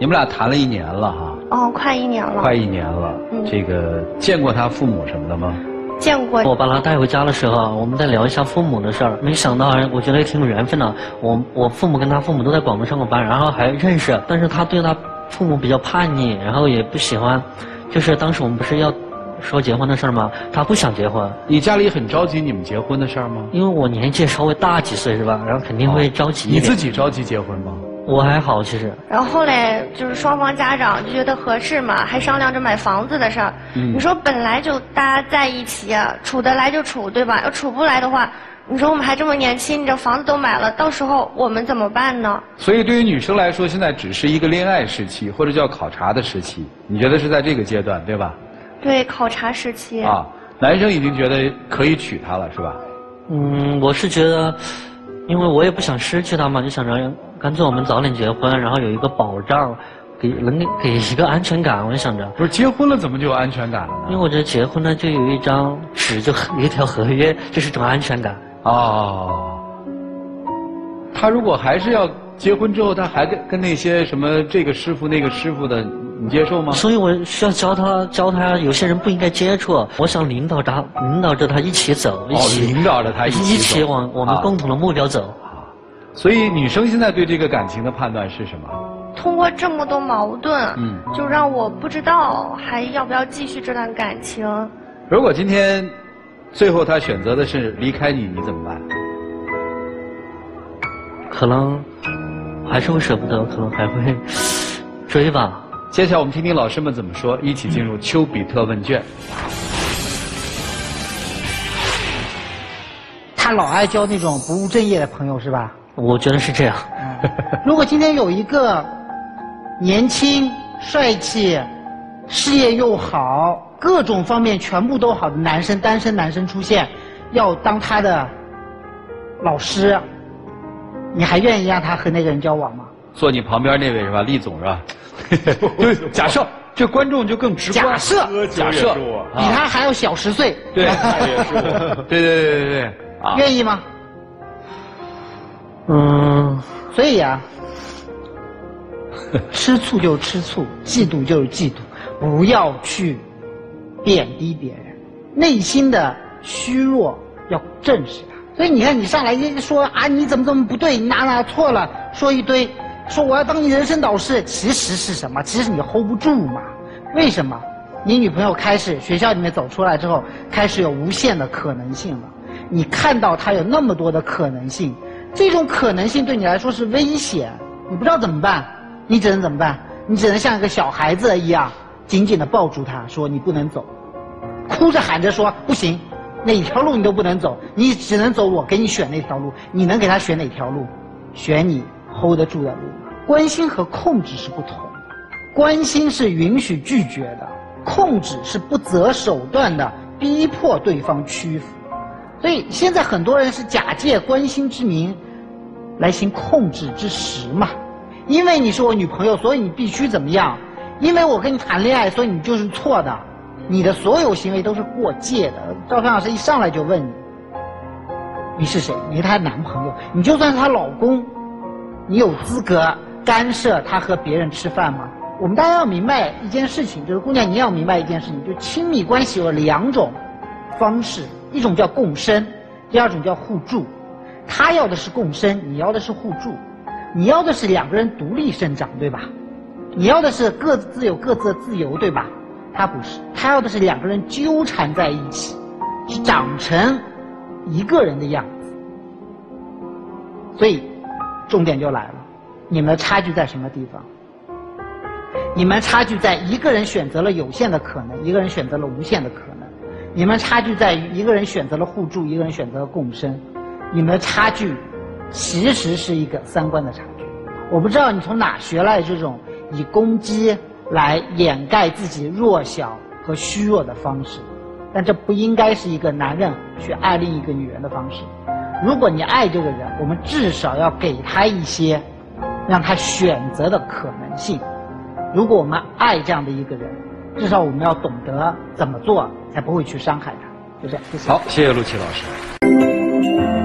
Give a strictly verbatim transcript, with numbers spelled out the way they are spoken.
你们俩谈了一年了哈？ 哦，快一年了。 快一年了。嗯。这个见过他父母什么的吗？ 见过。 我把他带回家的时候，我们再聊一下父母的事儿。没想到，我觉得也挺有缘分的。我我父母跟他父母都在广东上过班，然后还认识。但是他对他父母比较叛逆，然后也不喜欢。就是当时我们不是要说结婚的事儿吗？他不想结婚。 你家里很着急你们结婚的事儿吗？ 因为我年纪稍微大几岁是吧？然后肯定会着急一点。 你自己着急结婚吗？ 我还好，其实。 然后后来就是双方家长就觉得合适嘛，还商量着买房子的事儿。嗯。你说本来就大家在一起，处得来就处，对吧？要处不来的话，你说我们还这么年轻，你这房子都买了，到时候我们怎么办呢？ 所以对于女生来说，现在只是一个恋爱时期，或者叫考察的时期。你觉得是在这个阶段，对吧？ 对，考察时期。 啊，男生已经觉得可以娶她了，是吧？ 嗯，我是觉得，因为我也不想失去她嘛，就想着干脆我们早点结婚，然后有一个保障，给能给给一个安全感。我就想着， 不是结婚了怎么就有安全感了呢？ 因为我觉得结婚呢就有一张纸，就有一条合约，就是一种安全感。 哦。他如果还是要结婚之后，他还跟跟那些什么这个师傅那个师傅的，你接受吗？ 所以我需要教他教他，有些人不应该接触。我想领导他，领导着他一起走，一起、 哦、领导着他一起走， 一起往我们共同的目标走。 啊所以女生现在对这个感情的判断是什么？ 通过这么多矛盾，嗯，就让我不知道还要不要继续这段感情。 如果今天最后他选择的是离开你，你怎么办？ 可能还是会舍不得，可能还会追吧。 接下来我们听听老师们怎么说，一起进入丘比特问卷。 他老爱交那种不务正业的朋友是吧？ 我觉得是这样。 嗯、如果今天有一个年轻、帅气、事业又好、各种方面全部都好的男生，单身男生出现，要当他的老师，你还愿意让他和那个人交往吗？ 坐你旁边那位是吧？厉总是吧？假设这观众就更直观。 假设， 假设比他还要小十岁。 对，对对对对对。 啊、愿意吗？ 嗯， 所以啊，吃醋就是吃醋，嫉妒就是嫉妒，不要去贬低别人，内心的虚弱要正视它。所以你看，你上来一说啊，你怎么怎么不对，你哪哪错了，说一堆，说我要当你人生导师，其实是什么？其实你 hold 不住嘛。为什么？你女朋友开始学校里面走出来之后，开始有无限的可能性了。你看到它有那么多的可能性，这种可能性对你来说是危险，你不知道怎么办，你只能怎么办？你只能像一个小孩子一样，紧紧地抱住他，说你不能走，哭着喊着说不行，哪条路你都不能走，你只能走我给你选那条路，你能给他选哪条路？选你 hold 得住的路。关心和控制是不同的，关心是允许拒绝的，控制是不择手段的逼迫对方屈服。所以现在很多人是假借关心之名来行控制之实嘛。因为你是我女朋友，所以你必须怎么样？因为我跟你谈恋爱，所以你就是错的。你的所有行为都是过界的。赵飞老师一上来就问你，你是谁？你是她男朋友，你就算是她老公，你有资格干涉她和别人吃饭吗？我们大家要明白一件事情，就是姑娘你要明白一件事情，就亲密关系有两种方式。一种叫共生，第二种叫互助。他要的是共生，你要的是互助。你要的是两个人独立生长，对吧？你要的是各自有各自的自由，对吧？他不是，他要的是两个人纠缠在一起，长成一个人的样子。所以，重点就来了，你们的差距在什么地方？你们差距在一个人选择了有限的可能，一个人选择了无限的可能。你们差距在于一个人选择了互助，一个人选择了共生。你们的差距其实是一个三观的差距。我不知道你从哪学来这种以攻击来掩盖自己弱小和虚弱的方式，但这不应该是一个男人去爱另一个女人的方式。如果你爱这个人，我们至少要给他一些让他选择的可能性。如果我们爱这样的一个人，至少我们要懂得怎么做才不会去伤害他，就这样。谢谢。 好，谢谢陆琪老师。